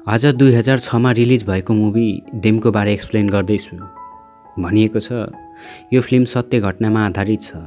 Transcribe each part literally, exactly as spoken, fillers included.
आज दुई हजार छमा रिलिज भएको मुभी डेमको बारे एक्सप्लेन गर्दैछु। भनिएको छ यो फिल्म सत्य घटनामा आधारित छ।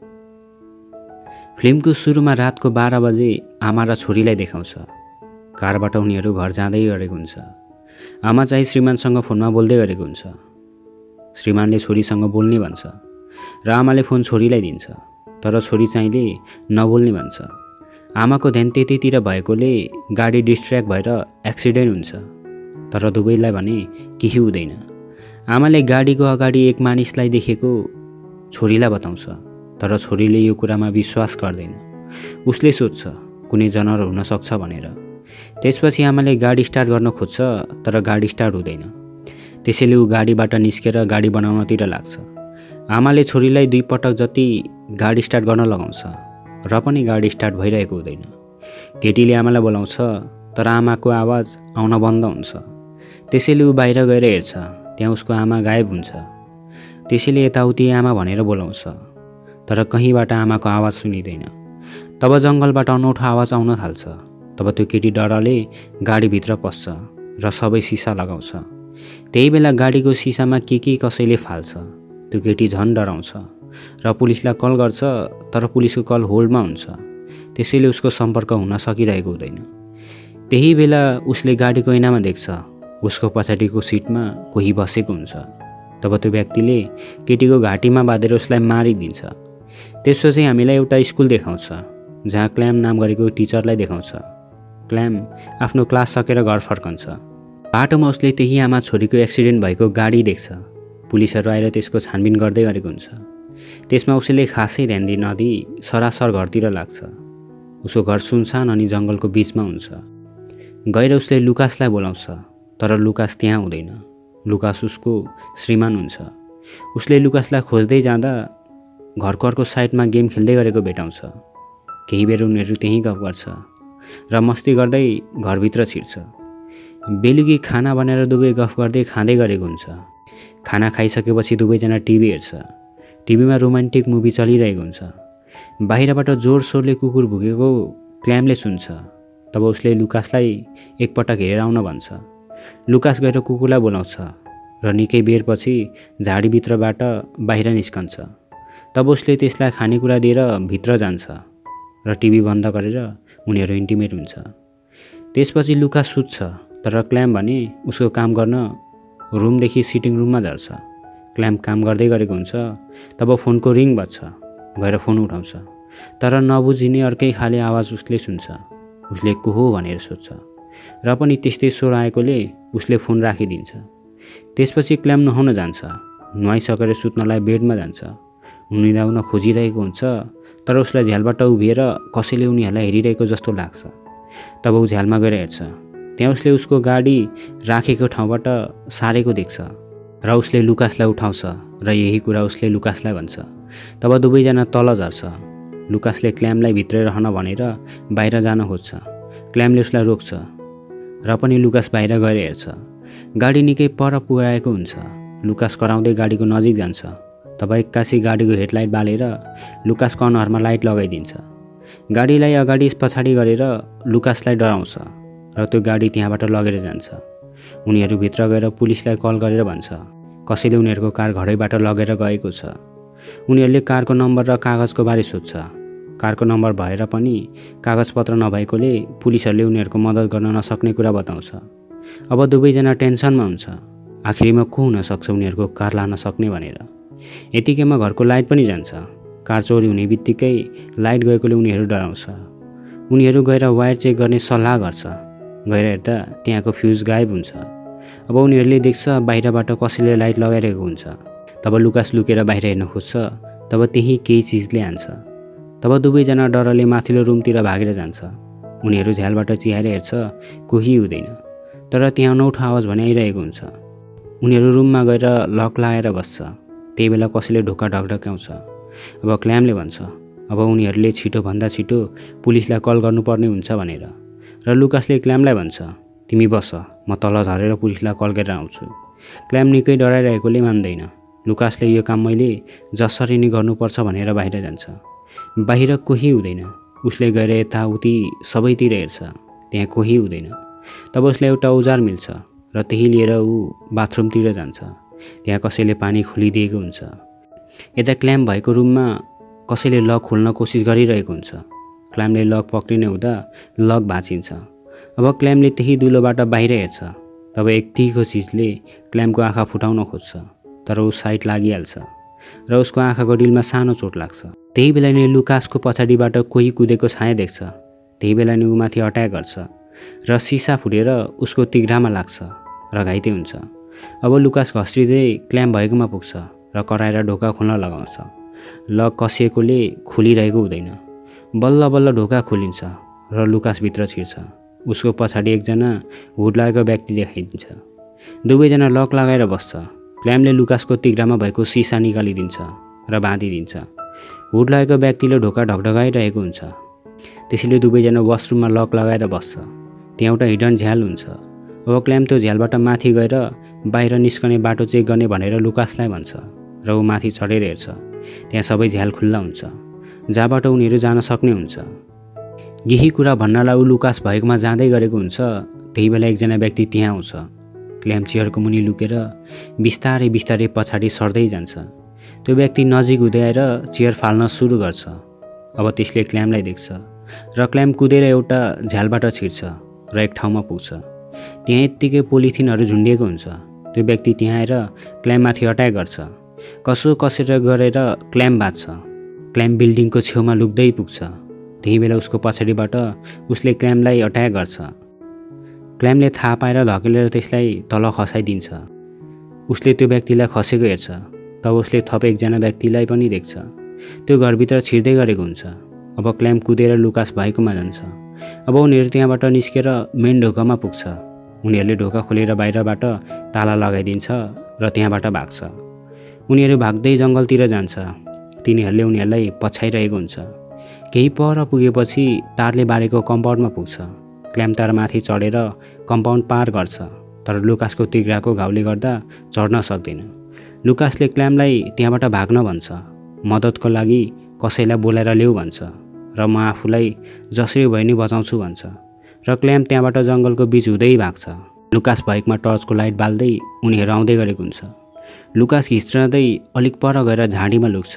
फिल्मको सुरुमा रातको बाह्र बजे आमा र छोरीलाई देखाउँछ। कारबाट उनीहरू घर जाँदै गरेको हुन्छ। आमा चाहिँ श्रीमानसँग फोनमा बोल्दै गरेको हुन्छ। श्रीमानले छोरीसँग बोल्ने भन्छ र आमाले फोन छोरीलाई दिन्छ, तर छोरी चाहिँले नबोल्ने भन्छ। आमाको ध्यान त्यतितिर भएकोले गाडी डिस्ट्र्याक्ट भएर एक्सिडेन्ट हुन्छ, तर दुवैलाई भने केही हुँदैन। आमाले गाडीको अगाडि एक मानिसलाई देखेको छोरीलाई बताउँछ, तर छोरीले यो कुरामा विश्वास गर्दैन। उसले सोध्छ कुनै जनावर हुन सक्छ भनेर। त्यसपछि आमाले गाडी स्टार्ट गर्न खोज्छ, तर गाडी स्टार्ट हुँदैन। त्यसैले ऊ गाडीबाट निस्केर गाडी बनाउनतिर लाग्छ। आमाले छोरीलाई दुई पटक जति गाडी स्टार्ट गर्न लगाउँछ, र पनि गाडी स्टार्ट भइरहेको हुँदैन। केटीले आमालाई बोलाउँछ, तर आमाको आवाज आउन बन्द हुन्छ। त्यसैले ऊ बाहिर गएर हेर्छ, त्यहाँ उसको आमा गायब हुन्छ। त्यसैले यताउति आमा भनेर बोलाउँछ, तर कहीँबाट आमाको आवाज सुनिँदैन। तब जङ्गलबाट अनौठो आवाज आउन थाल्छ। तब त्यो केटी डरले गाडीभित्र पस्छ र सबै सिसा लगाउँछ। त्यही बेला गाडीको सिसामा के के कसैले फाल्छ। त्यो केटी झन् डराउँछ र पुलिसलाई कल गर्छ, तर पुलिसको कल होल्डमा हुन्छ। त्यसैले उसको सम्पर्क हुन सकिरहेको हुँदैन। त्यही बेला उसले गाडीको ऐनामा देख्छ उसको पछाडिको सिटमा कोही बसेको हुन्छ। तब त्यो व्यक्तिले केटीको घाँटीमा बाँधेर उसलाई मारिदिन्छ। त्यसपछि हामीलाई एउटा स्कुल देखाउँछ, जहाँ क्ल्याम नाम गरेको टिचरलाई देखाउँछ। क्ल्याम आफ्नो क्लास सकेर घर फर्कन्छ। बाटोमा उसले त्यही आमा छोरीको एक्सिडेन्ट भएको गाडी देख्छ। पुलिसहरू आएर त्यसको छानबिन गर्दै गरेको हुन्छ। त्यसमा उसले खासै ध्यान दिन नदिई सरासर घरतिर लाग्छ। उसको घर सुनसान अनि जङ्गलको बिचमा हुन्छ। गएर उसले लुकासलाई बोलाउँछ, तर लुकास त्यहाँ हुँदैन। लुकास उसको श्रीमान हुन्छ। उसले लुकासलाई खोज्दै जाँदा घरको अर्को साइडमा गेम खेल्दै गरेको भेटाउँछ। केही बेर उनीहरू त्यहीँ गफ गर्छ र मस्ती गर्दै घरभित्र छिर्छ। बेलुकी खाना बनाएर दुवै गफ गर्दै खाँदै गरेको हुन्छ। खाना खाइसकेपछि दुवैजना टिभी हेर्छ। टिभीमा रोमान्टिक मुभी चलिरहेको हुन्छ। बाहिरबाट जोड सोरले कुकुर भुकेको क्ल्यामले सुन्छ। तब उसले लुकासलाई एकपटक हेरेर आउन भन्छ। लुकास गएर कुकुरलाई बोलाउँछ र निकै बेरपछि झाडीभित्रबाट बाहिर निस्कन्छ। तब उसले त्यसलाई खानेकुरा दिएर भित्र जान्छ र टिभी बन्द गरेर उनीहरू इन्टिमेट हुन्छ। त्यसपछि लुकास सुत्छ, तर क्ल्याम भने उसको काम गर्न रुमदेखि सिटिङ रुममा झर्छ। क्ल्याम काम गर्दै गरेको हुन्छ। तब फोनको रिङ बज्छ। गएर फोन उठाउँछ, तर नबुझिने अर्कै खाले आवाज उसले सुन्छ। उसले को हो भनेर सोध्छ, र पनि त्यस्तै स्वर आएकोले उसले फोन राखिदिन्छ। त्यसपछि क्ल्याम नुहाउन जान्छ। नुहाइसकेर सुत्नलाई बेडमा जान्छ। नुहाउन खोजिरहेको हुन्छ, तर उसलाई झ्यालबाट उभिएर कसैले उनीहरूलाई हेरिरहेको जस्तो लाग्छ। तब ऊ झ्यालमा गएर हेर्छ। त्यहाँ उसले उसको गाडी राखेको ठाउँबाट सारेको देख्छ र उसले लुकासलाई उठाउँछ र यही कुरा उसले लुकासलाई भन्छ। तब दुवैजना तल झर्छ। लुकासले क्ल्यामलाई भित्रै रहन भनेर बाहिर जान खोज्छ। क्ल्यामले उसलाई रोक्छ, र पनि लुकास बाहिर गएर हेर्छ। गाडी निकै पर पुगाएको हुन्छ। लुकास कराउँदै गाडीको नजिक जान्छ। तब एक्कासी गाडीको हेडलाइट बालेर लुकासको अनुहारमा लाइट लगाइदिन्छ। गाडीलाई अगाडि पछाडि गरेर लुकासलाई डराउँछ र त्यो गाडी त्यहाँबाट लगेर जान्छ। उनीहरू भित्र गएर पुलिसलाई कल गरेर भन्छ कसैले उनीहरूको कार घरैबाट लगेर गएको छ। उनीहरूले कारको नम्बर र कागजको बारे सोध्छ। कारको नम्बर भएर पनि कागजपत्र नभएकोले पुलिसहरूले उनीहरूको मद्दत गर्न नसक्ने कुरा बताउँछ। अब दुवैजना टेन्सनमा हुन्छ, आखिरीमा को हुनसक्छ उनीहरूको कार लान सक्ने भनेर। यतिकैमा घरको लाइट पनि जान्छ। कार चोरी हुने बित्तिकै लाइट गएकोले उनीहरू डराउँछ। उनीहरू गएर वायर चेक गर्ने सल्लाह गर्छ। गएर हेर्दा त्यहाँको फ्युज गायब हुन्छ। अब उनीहरूले देख्छ बाहिरबाट कसैले लाइट लगाइरहेको हुन्छ। तब लुकास लुकेर बाहिर हेर्न खोज्छ। तब त्यही केही चिजले हान्छ। तब दुवैजना डरले माथिल्लो रुमतिर भागेर जान्छ। उनीहरू झ्यालबाट चिहाएर हेर्छ, कोही हुँदैन, तर त्यहाँ अनौठो आवाज भने आइरहेको हुन्छ। उनीहरू रुममा गएर लक लगाएर बस्छ। त्यही बेला कसैले ढोका ढकढक्याउँछ। अब क्ल्यामले भन्छ अब उनीहरूले छिटोभन्दा छिटो पुलिसलाई कल गर्नुपर्ने हुन्छ भनेर। र लुकासले क्ल्यामलाई भन्छ तिमी बस, म तल झरेर पुलिसलाई कल गरेर आउँछु। क्ल्याम निकै डराइरहेकोले मान्दैन। लुकासले यो काम मैले जसरी नै गर्नुपर्छ भनेर बाहिर जान्छ। बाहिर कोही हुँदैन। उसले गएर यताउति सबैतिर हेर्छ, त्यहाँ कोही हुँदैन। तब उसलाई एउटा औजार मिल्छ र त्यही लिएर ऊ बाथरुमतिर जान्छ। त्यहाँ कसैले पानी खोलिदिएको हुन्छ। यता क्ल्याम भएको रुममा कसैले लक खोल्न कोसिस गरिरहेको हुन्छ। क्ल्यामले लक पक्रिने हुँदा लक भाँचिन्छ। अब क्ल्यामले त्यही दुलोबाट बाहिर हेर्छ। तब एक तीखो चिजले क्ल्यामको आँखा फुटाउन खोज्छ, तर ऊ साइड लागिहाल्छ र उसको आँखाको डिलमा सानो चोट लाग्छ। त्यही बेला नै लुकासको पछाडिबाट कोही कुदेको छाया देख्छ। त्यही बेला नै ऊ माथि अट्याक गर्छ र सिसा फुटेर उसको तिघ्रामा लाग्छ र घाइते हुन्छ। अब लुकास घस्रिँदै क्ल्याम भएकोमा पुग्छ र कराएर ढोका खोल्न लगाउँछ। लक कसिएकोले खोलिरहेको हुँदैन। बल्ल बल्ल ढोका खोलिन्छ र लुकास भित्र छिर्छ। उसको पछाडि एकजना हुड लागेको व्यक्ति देखाइदिन्छ। दुवैजना लक लगाएर बस्छ। क्ल्यामले लुकासको तिघ्रामा भएको सिसा निकालिदिन्छ र बाँधिदिन्छ। हुड लागेको व्यक्तिले ढोका ढकढकाइरहेको हुन्छ। त्यसैले दुवैजना वासरुममा लक लगाएर बस्छ। त्यहाँ एउटा हिडन झ्याल हुन्छ। अब क्ल्याम त्यो झ्यालबाट माथि गएर बाहिर निस्कने बाटो चेक गर्ने भनेर लुकासलाई भन्छ र ऊ माथि चढेर हेर्छ। त्यहाँ सबै झ्याल खुल्ला हुन्छ, जहाँबाट उनीहरू जान सक्ने हुन्छ। यही कुरा भन्नलाई ऊ लुकास भएकोमा जाँदै गरेको हुन्छ। त्यही बेला एकजना व्यक्ति त्यहाँ आउँछ। क्ल्याम चेयरको मुनि लुकेर बिस्तारै बिस्तारै पछाडि सर्दै जान्छ। त्यो व्यक्ति नजिक हुँदै आएर चेयर फाल्न सुरु गर्छ। अब त्यसले क्ल्यामलाई देख्छ र क्ल्याम कुदेर एउटा झ्यालबाट छिर्छ र एक ठाउँमा पुग्छ। त्यहाँ यत्तिकै पोलिथिनहरू झुन्डिएको हुन्छ। त्यो व्यक्ति त्यहाँ आएर क्ल्याममाथि अट्याक गर्छ। कसो कसेर गरेर क्ल्याम बाँच्छ। क्ल्याम बिल्डिङको छेउमा लुक्दै पुग्छ। त्यही बेला उसको पछाडिबाट उसले क्ल्यामलाई अट्याक गर्छ। क्ल्यामले थाहा पाएर धकेलेर त्यसलाई तल खसाइदिन्छ। उसले त्यो व्यक्तिलाई खसेको हेर्छ। तब उसले थप एकजना व्यक्तिलाई पनि देख्छ। त्यो घरभित्र छिर्दै गरेको हुन्छ। अब क्ल्याम कुदेर लुकास भएकोमा जान्छ। अब उनीहरू त्यहाँबाट निस्केर मेन ढोकामा पुग्छ। उनीहरूले ढोका खोलेर बाहिरबाट ताला लगाइदिन्छ र त्यहाँबाट भाग्छ। उनीहरू भाग्दै जङ्गलतिर जान्छ। तिनीहरूले उनीहरूलाई पछ्याइरहेको हुन्छ। केही पर पुगेपछि तारले बारेको कम्पाउन्डमा पुग्छ। क्ल्याम तार माथि चढेर कम्पाउन्ड पार गर्छ, तर लुकासको तिघ्राको घाउले गर्दा चढ्न सक्दैन। लुकासले क्ल्यामलाई त्यहाँबाट भाग्न भन्छ। मद्दतको लागि कसैलाई बोलाएर ल्याऊ भन्छ र म आफूलाई जसरी भए नि बचाउँछु भन्छ र क्ल्याम त्यहाँबाट जङ्गलको बिच हुँदै भाग्छ। लुकास बाइकमा टर्चको लाइट बाल्दै उनीहरू आउँदै गरेको हुन्छ। लुकास घिच्राँदै अलिक पर गएर झाडीमा लुक्छ।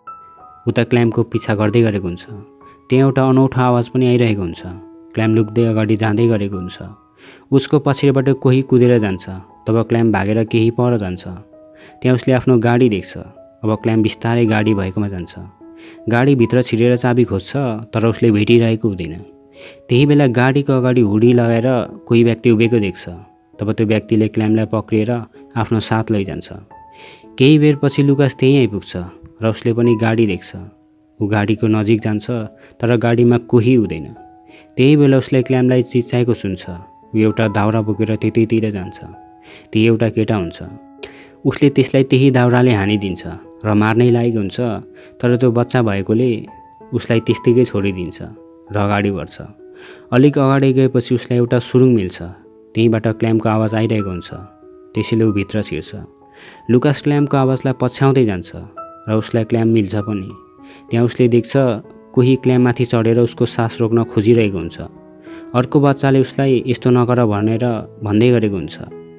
उता क्ल्यामको पिछा गर्दै गरेको हुन्छ। त्यहाँ एउटा अनौठो आवाज पनि आइरहेको हुन्छ। क्ल्याम लुक्दै अगाडि जाँदै गरेको हुन्छ। उसको पछाडिबाट कोही कुदेर जान्छ। तब क्ल्याम भागेर केही पर जान्छ। त्यहाँ उसले आफ्नो गाडी देख्छ। अब क्ल्याम बिस्तारै गाडी भएकोमा जान्छ। गाडीभित्र छिरेर चाबी खोज्छ, तर उसले भेटिरहेको हुँदैन। त्यही बेला गाडीको अगाडि हुडी लगाएर कोही व्यक्ति उभिएको देख्छ। तब त्यो व्यक्तिले क्ल्यामलाई पक्रिएर आफ्नो साथ लैजान्छ। केही बेरपछि लुकास त्यहीँ आइपुग्छ र उसले पनि गाडी देख्छ। ऊ गाडीको नजिक जान्छ, तर गाडीमा कोही हुँदैन। त्यही बेला उसले क्ल्यामलाई चिच्चाएको सुन्छ। ऊ एउटा दाउरा बोकेर त्यतैतिर जान्छ। त्यही एउटा केटा हुन्छ। उसले त्यसलाई त्यही दाउराले हानिदिन्छ र मार्नै लागेको हुन्छ, तर त्यो बच्चा भएकोले उसलाई त्यस्तिकै छोडिदिन्छ र अगाडि बढ्छ। अलिक अगाडि गएपछि उसलाई एउटा सुरुङ मिल्छ। त्यहीँबाट क्ल्यामको आवाज आइरहेको हुन्छ। त्यसैले ऊ भित्र छिर्छ। लुकास क्ल्यामको आवाजलाई पछ्याउँदै जान्छ र उसलाई क्ल्याम मिल्छ पनि। त्यहाँ उसले देख्छ कोही क्ल्याममाथि चढेर उसको सास रोक्न खोजिरहेको हुन्छ। अर्को बच्चाले उसलाई यस्तो नगर भनेर भन्दै गरेको हुन्छ।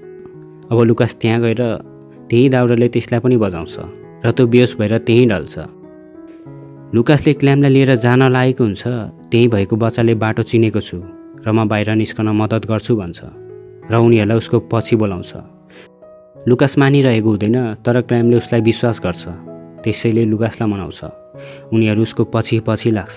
अब लुकास त्यहाँ गएर त्यही दाउराले त्यसलाई पनि बजाउँछ र त्यो बेहोस भएर त्यहीँ ढल्छ। लुकासले क्ल्यामलाई लिएर जान लागेको हुन्छ। त्यहीँ भएको बच्चाले बाटो चिनेको छु र म बाहिर निस्कन मद्दत गर्छु भन्छ र उनीहरूलाई उसको पछि बोलाउँछ। लुकास मानिरहेको हुँदैन, तर क्ल्यामले उसलाई विश्वास गर्छ। त्यसैले लुकासलाई मनाउँछ। उनीहरू उसको पछि पछि लाग्छ।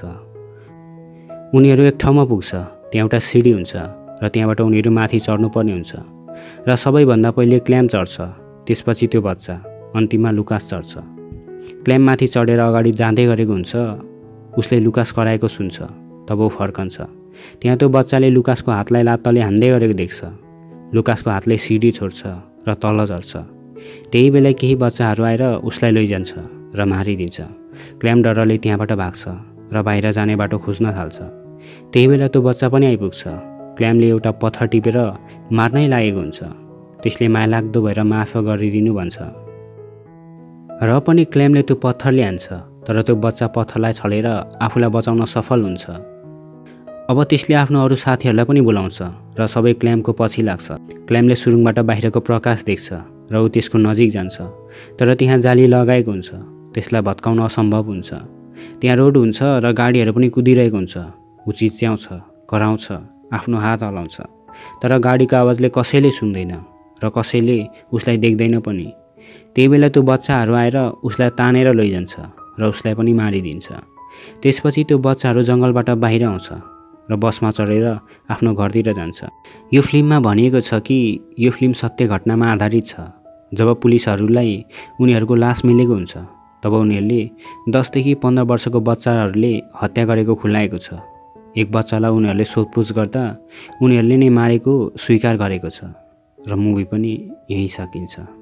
उनीहरू एक ठाउँमा पुग्छ। त्यहाँ एउटा सिडी हुन्छ र त्यहाँबाट उनीहरू माथि चढ्नुपर्ने हुन्छ र सबैभन्दा पहिले क्ल्याम चढ्छ, त्यसपछि त्यो बच्चा, अन्तिममा लुकास चढ्छ। क्ल्याम माथि चढेर अगाडि जाँदै गरेको हुन्छ। उसले लुकास कराएको सुन्छ। तब ऊ फर्कन्छ। त्यहाँ त्यो बच्चाले लुकासको हातलाई लात्ताले हान्दै गरेको देख्छ। लुकासको हातले सिडी छोड्छ र तल झर्छ। त्यही बेला केही बच्चाहरू आएर उसलाई लैजान्छ र मारिदिन्छ। क्ल्याम डरले त्यहाँबाट भाग्छ र बाहिर जाने बाटो खोज्न थाल्छ। त्यही बेला त्यो बच्चा पनि आइपुग्छ। क्ल्यामले एउटा पत्थर टिपेर मार्नै लागेको हुन्छ। त्यसले मायालाग्दो भएर माफ गरिदिनु भन्छ र पनि क्ल्यामले त्यो पत्थरले हान्छ, तर त्यो बच्चा पत्थरलाई छलेर आफूलाई बचाउन सफल हुन्छ। अब त्यसले आफ्नो अरू साथीहरूलाई पनि बोलाउँछ र सबै क्ल्याम्पको पछि लाग्छ। क्ल्याम्पले सुरुङबाट बाहिरको प्रकाश देख्छ र ऊ त्यसको नजिक जान्छ, तर त्यहाँ जाली लगाएको हुन्छ। त्यसलाई भत्काउन असम्भव हुन्छ। त्यहाँ रोड हुन्छ र गाडीहरू पनि कुदिरहेको हुन्छ। ऊ चिच्याउँछ, कराउँछ, आफ्नो हात हलाउँछ, तर गाडीको आवाजले कसैले सुन्दैन र कसैले उसलाई देख्दैन पनि। त्यही बेला त्यो बच्चाहरू आएर उसलाई तानेर लैजान्छ र उसलाई पनि मारिदिन्छ। त्यसपछि त्यो बच्चाहरू जङ्गलबाट बाहिर आउँछ र बसमा चढेर आफ्नो घरतिर जान्छ। यो फिल्ममा भनिएको छ कि यो फिल्म सत्य घटनामा आधारित छ। जब पुलिसहरूलाई उनीहरूको लास मिलेको हुन्छ तब उनीहरूले दसदेखि पन्ध्र वर्षको बच्चाहरूले हत्या गरेको खुलाएको छ। एक बच्चालाई उनीहरूले सोधपुछ गर्दा उनीहरूले नै मारेको स्वीकार गरेको छ र मुभी पनि यही सकिन्छ।